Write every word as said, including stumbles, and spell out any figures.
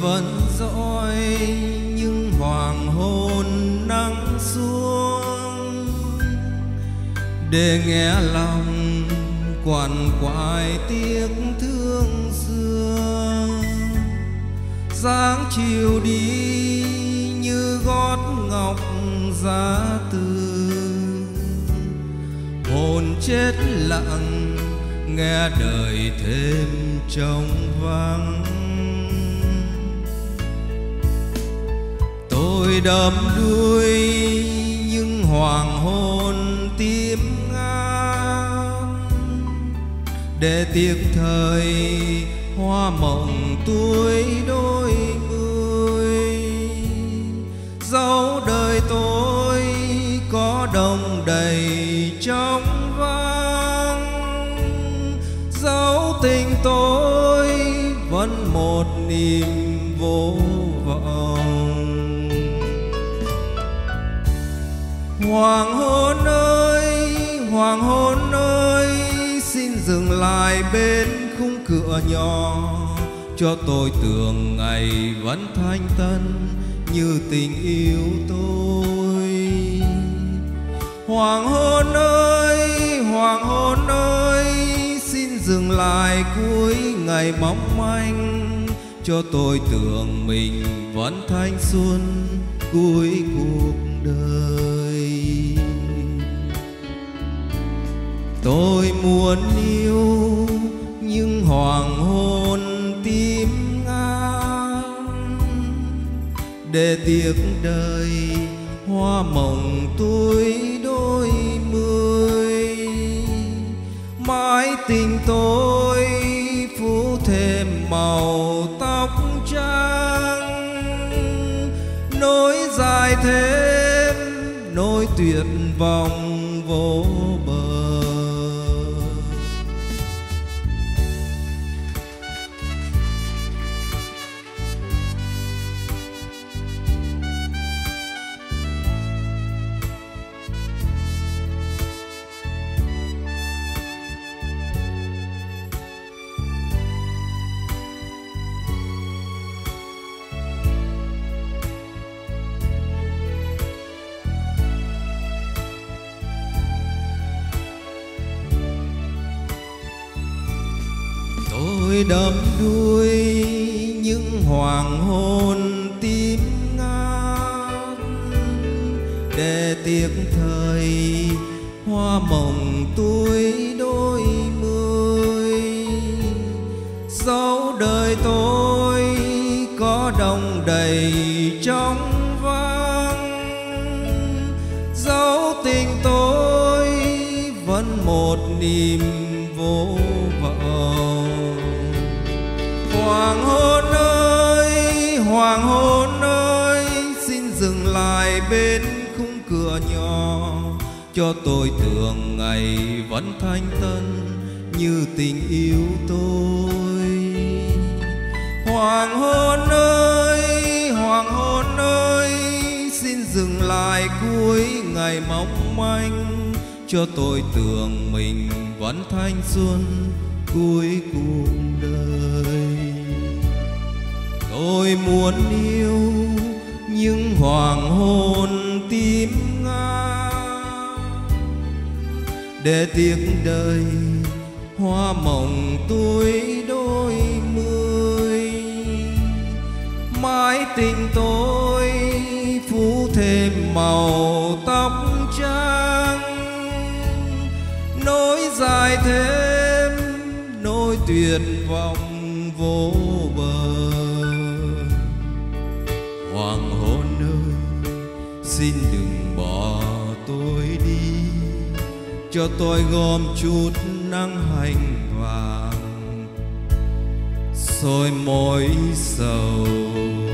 vẫn dõi những hoàng hôn nắng xuống, để nghe lòng quằn quại tiếc thương xưa. Dáng chiều đi như gót ngọc giá từ, hồn chết lặng nghe đời thêm trống vắng. Tôi đắm đuối những hoàng hôn tím ngát, để tiếc thời hoa mộng tuổi đôi mươi. Dẫu đời tôi có đông đầy trong vắng, dẫu tình tôi vẫn một niềm vô vọng. Hoàng hôn ơi, hoàng hôn ơi, xin dừng lại bên khung cửa nhỏ, cho tôi tưởng ngày vẫn thanh tân như tình yêu tôi. Hoàng hôn ơi, hoàng hôn ơi, xin dừng lại cuối ngày mong manh, cho tôi tưởng mình vẫn thanh xuân cuối cuộc đời. Tôi muốn yêu những hoàng hôn tím ngát, để tiếc đời hoa mộng tuổi đôi mươi. Mãi tình tôi phủ thêm màu tóc trắng, nối dài thêm nỗi tuyệt vọng vô bờ. Tôi đắm đuối những hoàng hôn tím ngát, để tiếc thời hoa mộng tuổi đôi mươi. Dẫu đời tôi có đông đầy trong vắng, dẫu tình tôi vẫn một niềm vô vọng. Hoàng hôn ơi, hoàng hôn ơi, xin dừng lại bên khung cửa nhỏ, cho tôi tưởng ngày vẫn thanh tân như tình yêu tôi. Hoàng hôn ơi, hoàng hôn ơi, xin dừng lại cuối ngày mong manh, cho tôi tưởng mình vẫn thanh xuân cuối cuộc đời. Tôi muốn yêu những hoàng hôn tím ngát, để tiếc đời hoa mộng tuổi đôi mươi. Mãi tình tôi phủ thêm màu tóc trắng, nối dài thêm nỗi tuyệt vọng vô bờ. Hoàng hôn ơi, xin đừng bỏ tôi đi, cho tôi gom chút nắng hành vàng soi mối sầu.